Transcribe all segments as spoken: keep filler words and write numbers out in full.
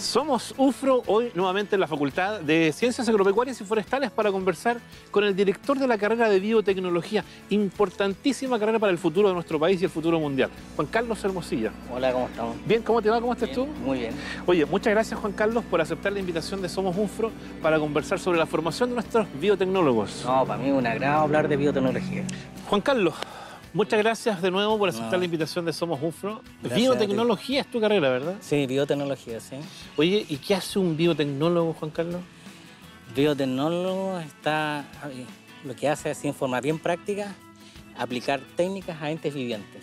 Somos UFRO, hoy nuevamente en la Facultad de Ciencias Agropecuarias y Forestales para conversar con el director de la carrera de Biotecnología, importantísima carrera para el futuro de nuestro país y el futuro mundial, Juan Carlos Hermosilla. Hola, ¿cómo estamos? Bien, ¿cómo te va? ¿Cómo estás Bien, tú? muy bien. Oye, muchas gracias, Juan Carlos, por aceptar la invitación de Somos UFRO para conversar sobre la formación de nuestros biotecnólogos. No, para mí es un agrado hablar de biotecnología. Juan Carlos, muchas gracias de nuevo por aceptar No. la invitación de Somos UFRO. Gracias Biotecnología es tu carrera, ¿verdad? Sí, biotecnología, sí. Oye, ¿y qué hace un biotecnólogo, Juan Carlos? Biotecnólogo está, lo que hace es, en forma bien práctica, aplicar técnicas a entes vivientes.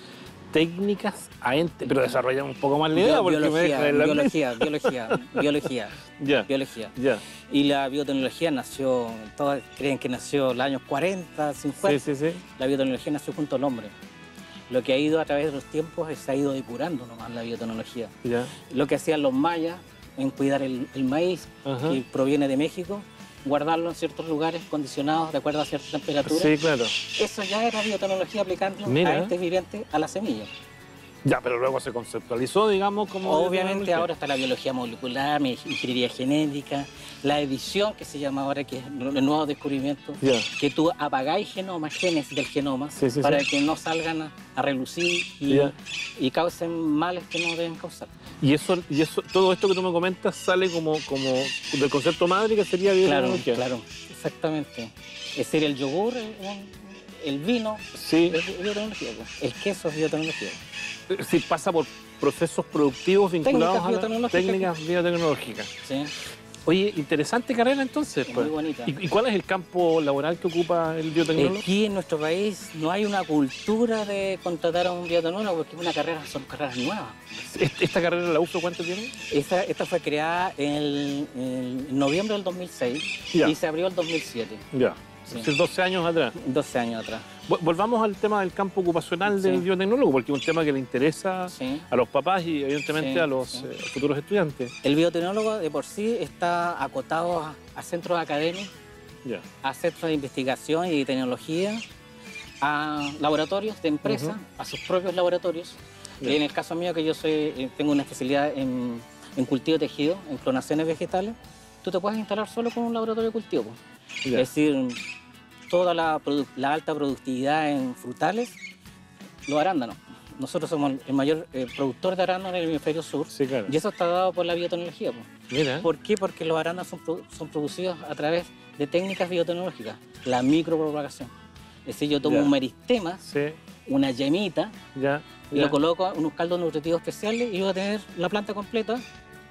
Técnicas a ente, pero desarrollamos un poco más la idea porque me biología, deja en la biología, biología, biología, Ya, biología. ya. Y la biotecnología nació, todos creen que nació en los años cuarenta, cincuenta. Sí, sí, sí. La biotecnología nació junto al hombre. Lo que ha ido a través de los tiempos es se ha ido depurando nomás la biotecnología. Ya. Lo que hacían los mayas en cuidar el, el maíz, Ajá. que proviene de México, guardarlo en ciertos lugares condicionados de acuerdo a ciertas temperaturas. Sí, claro. Eso ya era biotecnología aplicando Mira. a entes vivientes a la semilla. Ya, pero luego se conceptualizó, digamos, como... Obviamente biotecnología. ahora está la biología molecular, mi- ingeniería genética, la edición que se llama ahora, que es el nuevo descubrimiento, Ya. que tú apagáis genomas, genes del genoma, Sí, sí, para sí. que no salgan a, a relucir y, Ya. y causen males que no deben causar. Y eso, y eso, todo esto que tú me comentas sale como, como del concepto madre que sería Claro, biotecnología. claro, exactamente. Es decir, el yogur, el, el vino, Sí, es biotecnología, pues. El queso es biotecnología. sí, pasa por procesos productivos vinculados Técnicas a la- biotecnológicas. técnicas biotecnológicas. Sí, Oye, interesante carrera entonces. es pues. muy bonita. ¿Y, y cuál es el campo laboral que ocupa el biotecnólogo? Aquí en nuestro país no hay una cultura de contratar a un biotecnólogo porque es una carrera, son carreras nuevas. ¿Esta, esta carrera de la UFRO cuánto tiene? Esta, esta fue creada en, el- en noviembre del dos mil seis Ya. y se abrió el dos mil siete, Ya, Sí. es decir, doce años atrás. doce años atrás. Vol- Volvamos al tema del campo ocupacional del Sí. biotecnólogo, porque es un tema que le interesa Sí. a los papás y evidentemente Sí, a los sí. eh, futuros estudiantes. El biotecnólogo de por sí está acotado a, a centros académicos, Ya. a centros de investigación y de tecnología, a laboratorios de empresas, Ujú. a sus propios laboratorios. Ya. Y en el caso mío, que yo soy, eh, tengo una especialidad en, en cultivo de tejido, en clonaciones vegetales, tú te puedes instalar solo con un laboratorio de cultivo, pues. Ya. Es decir, toda la, produ- la alta productividad en frutales, los arándanos. Nosotros somos el mayor eh, productor de arándanos en el hemisferio sur, Sí, claro. y eso está dado por la biotecnología, pues. Mira. ¿Por qué? Porque los arándanos son, produ- son producidos a través de técnicas biotecnológicas, la micropropagación. Es decir, yo tomo Ya. un meristema, Sí, una yemita, ya. y ya. lo coloco en unos caldos nutritivos especiales y voy a tener la planta completa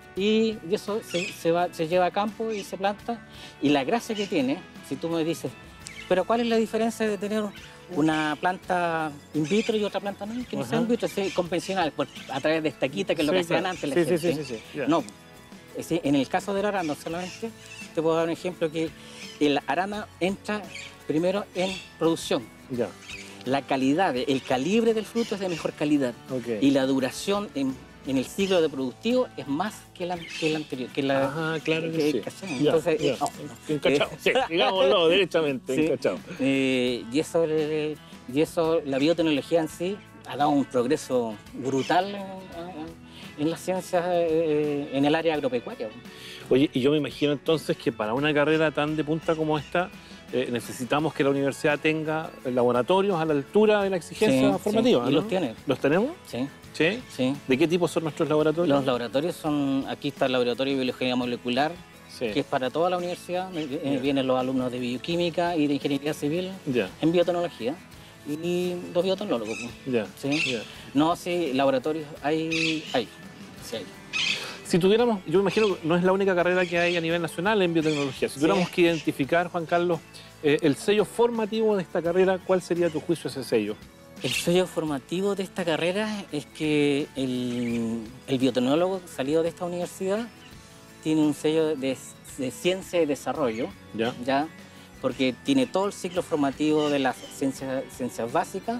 y y eso se, se va, se lleva a campo y se planta. Y la gracia que tiene, si tú me dices, pero ¿cuál es la diferencia de tener una planta in vitro y otra planta no? Que no sea Ajá. in vitro, es convencional, por- a través de estaquita, que es lo Sí, que hacían claro. antes la Sí, sí, gente. sí, sí, sí, ya. No, es decir, en el caso del arándano solamente, te puedo dar un ejemplo que el arándano entra primero en producción. Ya. La calidad, el calibre del fruto es de mejor calidad Ok. y la duración en, en el ciclo de productivo es más que la, que la anterior. Que la, Ajá, claro que que- sí. que hacemos. Ya, Entonces, ya. eh, oh, Encachado. eh, Sí, digámoslo derechamente, Sí. encachado. eh, y, eso, eh, y eso, la biotecnología en sí ha dado un progreso brutal en, en- en las ciencias, eh, en el área agropecuaria. Oye, y yo me imagino entonces que para una carrera tan de punta como esta, eh, necesitamos que la universidad tenga laboratorios a la altura de la exigencia Sí, formativa, sí, y ¿no? los tiene. ¿Los tenemos? Sí, Sí. sí. ¿De qué tipo son nuestros laboratorios? Los laboratorios son, aquí está el laboratorio de biología molecular, Sí. que es para toda la universidad. Eh, Ya. Vienen los alumnos de bioquímica y de ingeniería civil Ya, en biotecnología y los biotecnólogos. pues. ya. ¿Sí? ya. No, sí, laboratorios hay, hay, sí hay. Si tuviéramos, yo me imagino que no es la única carrera que hay a nivel nacional en biotecnología. Si Sí. tuviéramos que identificar, Juan Carlos, eh, el sello formativo de esta carrera, ¿cuál sería a tu juicio ese sello? El sello formativo de esta carrera es que el, el biotecnólogo salido de esta universidad tiene un sello de, de ciencia y desarrollo, ¿Ya? ¿ya? Porque tiene todo el ciclo formativo de las ciencias, ciencias básicas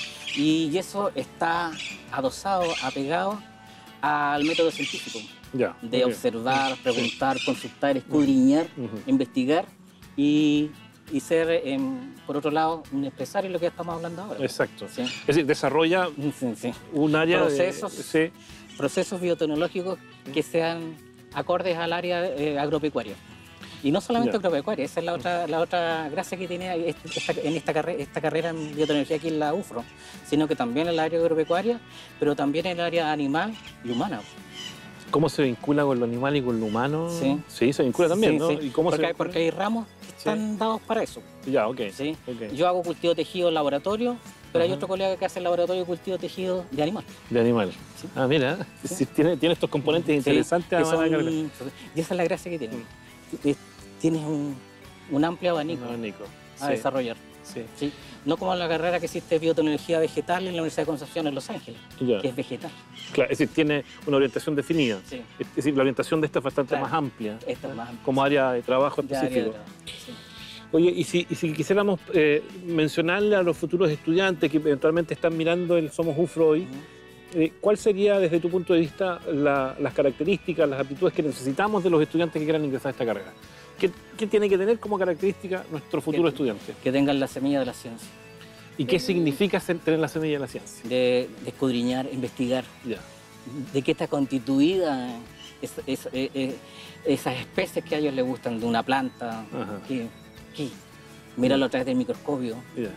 y eso está adosado, apegado al método científico, Ya. de ok. observar, preguntar, consultar, escudriñar, Ujú. investigar y, y ser, em, por otro lado, un empresario, lo que estamos hablando ahora. Exacto. Sí. Es decir, desarrolla Sí, sí. un área Procesos. de... Sí, procesos biotecnológicos que sean acordes al área eh, agropecuaria. Y no solamente Ya. agropecuaria, esa es la otra, la otra gracia que tiene esta, en esta, carre, esta carrera en biotecnología aquí en la U F R O, sino que también en el área agropecuaria, pero también en el área animal y humana. ¿Cómo se vincula con lo animal y con lo humano? Sí. Sí, se vincula también, Sí, ¿no? sí. ¿Y cómo porque, se hay, porque hay ramos que están Sí. dados para eso. Ya, ok. ¿Sí? okay. Yo hago cultivo de tejido en laboratorio, pero hay Ajá. otro colega que hace el laboratorio de cultivo de tejido de animal. De animal. Sí. Ah, mira, Sí. sí, tiene, tiene estos componentes Sí, interesantes. que además de la son- carrera. y esa es la gracia que tiene. Es- Tienes un, un amplio abanico Un abanico. a Sí, desarrollar. sí. ¿Sí? No como la carrera que existe de biotecnología vegetal en la Universidad de Concepción en Los Ángeles, Ya. que es vegetal. Claro, es decir, tiene una orientación definida. Sí. Es decir, la orientación de esta es bastante Claro. más amplia. Esta es más Como área de trabajo de área de específico. trabajo. Sí. Oye, y si, y si quisiéramos eh, mencionarle a los futuros estudiantes que eventualmente están mirando el Somos U F R O hoy, Ujú. eh, ¿cuál sería desde tu punto de vista la- las características, las aptitudes que necesitamos de los estudiantes que quieran ingresar a esta carrera? ¿Qué, qué tiene que tener como característica nuestro futuro Que- estudiante? Que tengan la semilla de la ciencia, ¿Y qué Eh, significa ser- tener la semilla de la ciencia? de, de escudriñar, investigar, Ya. de qué está constituida es- es- eh, eh, esas especies que a ellos les gustan de una planta, Ajá. que, que mirarlo a través del microscopio, Ya.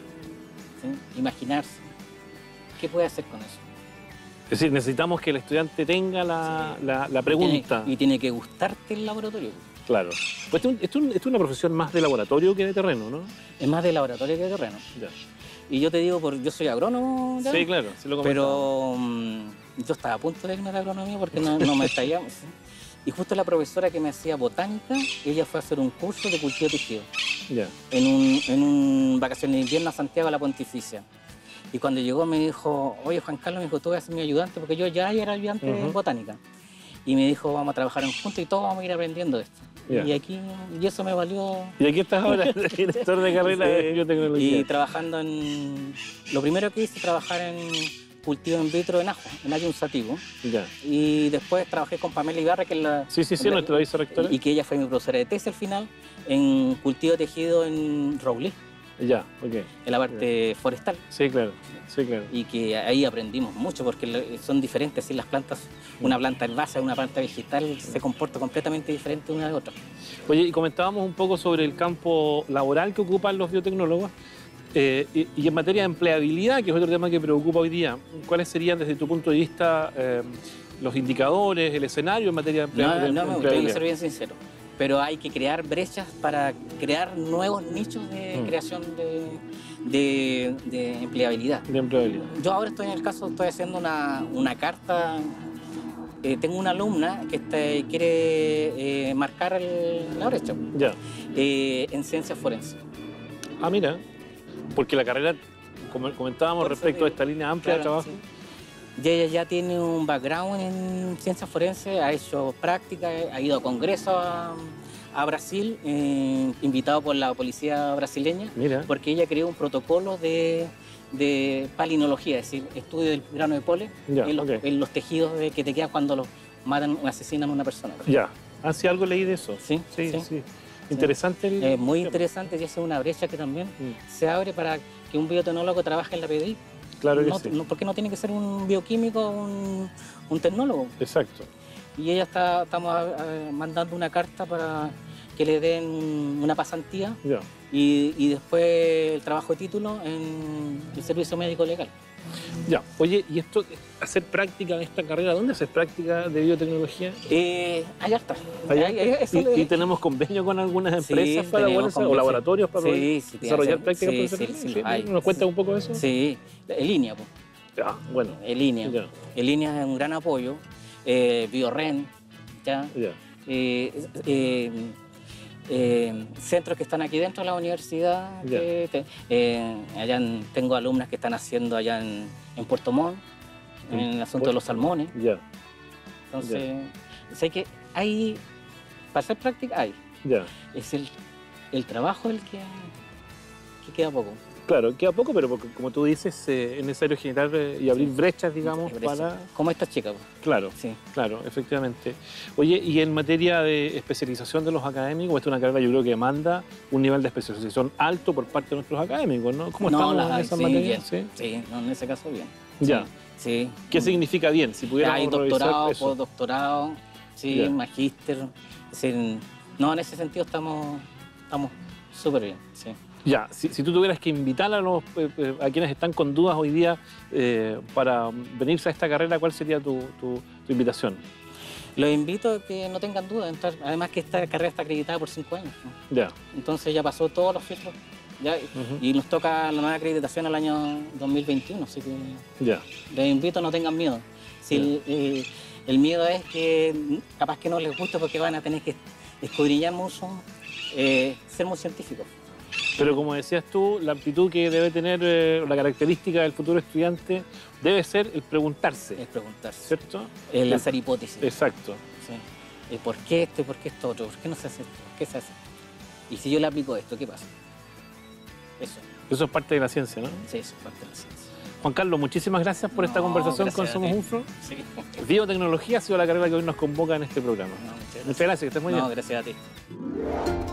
¿sí? Imaginarse qué puede hacer con eso. Es decir, necesitamos que el estudiante tenga la, la- la pregunta. Y tiene, y tiene que gustarte el laboratorio. Claro. Pues esto, es un- esto es un- esto es una profesión más de laboratorio que de terreno, ¿no? Es más de laboratorio que de terreno. Ya. Y yo te digo, por, yo soy agrónomo, ya, Sí, claro, sí lo comentaba. pero mm, yo estaba a punto de irme a la agronomía porque no, no me estallamos. ¿sí? Y justo la profesora que me hacía botánica, ella fue a hacer un curso de cultivo de tejido Ya. en un, en un vacaciones de invierno a Santiago a la Pontificia. Y cuando llegó me dijo, oye Juan Carlos, me dijo, tú vas a ser mi ayudante, porque yo ya era ayudante de Ujú. botánica. Y me dijo, vamos a trabajar en juntos y todos vamos a ir aprendiendo de esto. Ya. Y aquí, y eso me valió. Y aquí estás ahora, director de carrera de biotecnología. Y trabajando en. Lo primero que hice, trabajar en cultivo in vitro en ajo, en ayun sativo. Ya. Y después trabajé con Pamela Ibarra, que es la. Sí, sí, sí, la- nuestra vicerrectora. Y que ella fue mi profesora de tesis al final, en cultivo de tejido en Roble, Ya, ok. en la parte forestal. Sí, claro, sí, claro. Y que ahí aprendimos mucho porque le- son diferentes. ¿sí? Las plantas, una planta herbácea, una planta vegetal se comporta completamente diferente una de otra. Oye, y comentábamos un poco sobre el campo laboral que ocupan los biotecnólogos eh, y, y en materia de empleabilidad, que es otro tema que preocupa hoy día. ¿Cuáles serían desde tu punto de vista eh, los indicadores, el escenario en materia de, emplea- No, de no me gusta, tengo que empleabilidad? ser bien sincero. Pero hay que crear brechas para crear nuevos nichos de Mm. creación de, de- de empleabilidad. De empleabilidad. Yo ahora estoy en el caso, estoy haciendo una, una carta. eh, tengo una alumna que está- quiere eh, marcar el- la brecha Ya. eh, en ciencias forenses. Ah, mira, porque la carrera, como comentábamos Por eso respecto a que- esta línea amplia de Claro, trabajo, sí. Y ella ya tiene un background en ciencias forenses, ha hecho prácticas, ha ido a congresos a, a Brasil, eh, invitado por la policía brasileña, mira, porque ella creó un protocolo de, de palinología, es decir, estudio del grano de polen Ya, en, los, ok. en los tejidos de- que te quedan cuando los matan o asesinan a una persona. ya. Ah, sí, algo leí de eso. Sí, Sí, sí. sí. Interesante el... Es muy interesante y esa es una brecha que también Mm, se abre para que un biotecnólogo trabaje en la P D I. Claro que No, sí. no- porque no tiene que ser un bioquímico o un, un tecnólogo. Exacto. Y ella está, estamos eh, mandando una carta para que le den una pasantía Ya. y, y después el trabajo de título en el servicio médico legal. Ya. Oye, ¿y esto, hacer práctica de esta carrera, dónde haces práctica de biotecnología? Eh, allá está. Allá. Ahí- ahí- eso ¿Y, le- y tenemos convenio con algunas Sí, empresas para tenemos poder hacer- o convenio, laboratorios para sí, poder sí, desarrollar sí, prácticas sí, profesionales? sí, sí, hay. ¿Nos cuentas un poco de eso? Sí, en línea, pues. Ya, bueno. En línea. Ya, En línea es un gran apoyo. Eh, Biorren, ¿ya? ya. eh, eh, eh, centros que están aquí dentro de la universidad. Ya. que te- eh, allá en- tengo alumnas que están haciendo allá en, en Puerto Montt, en el asunto de los salmones. Ya, Entonces, sé que hay, para hacer práctica hay. ya. Es el, el trabajo el que, que queda poco. Claro, queda poco, pero porque, como tú dices, eh, es necesario generar eh, y abrir Sí. brechas, digamos, Brecha. para... Como esta chica, pues. Claro, Sí. claro, efectivamente. Oye, y en materia de especialización de los académicos, esta es una carrera yo creo que demanda un nivel de especialización alto por parte de nuestros académicos, ¿no? ¿Cómo No, estamos las en hay, esa sí, materia? bien. Sí. Sí, no, en ese caso bien. Ya. Sí. ¿Qué significa bien? Si pudiéramos Hay revisar doctorado, eso. postdoctorado, sí, Ya. magíster. Es decir, no, en ese sentido estamos estamos súper bien, sí. Ya, si, si tú tuvieras que invitar a, los, eh, eh, a quienes están con dudas hoy día eh, para venirse a esta carrera, ¿cuál sería tu, tu- tu invitación? Los invito a que no tengan duda de entrar. Además que esta carrera está acreditada por cinco años, ¿no? Ya. Entonces ya pasó todos los filtros. Ya, Ujú. y nos toca la nueva acreditación al año dos mil veintiuno, así que Ya. les invito a no tengan miedo. Si el, el- el miedo es que capaz que no les guste porque van a tener que escudriñar mucho, eh, ser muy científicos. Pero como decías tú, la aptitud que debe tener, eh, la característica del futuro estudiante debe ser el preguntarse, Es preguntarse, ¿cierto? el hacer hipótesis. Exacto. Sí. Eh, ¿Por qué esto y por qué esto otro? ¿Por qué no se hace esto? ¿Por qué se hace? Y si yo le aplico esto, ¿qué pasa? Eso, Eso es parte de la ciencia, ¿no? sí, eso es parte de la ciencia. Juan Carlos, muchísimas gracias por esta No, conversación con gracias a Somos ti. Unfro. Sí. Biotecnología ha sido la carrera que hoy nos convoca en este programa. No, muchas gracias. Muchas gracias, que estés muy No, bien. gracias a ti.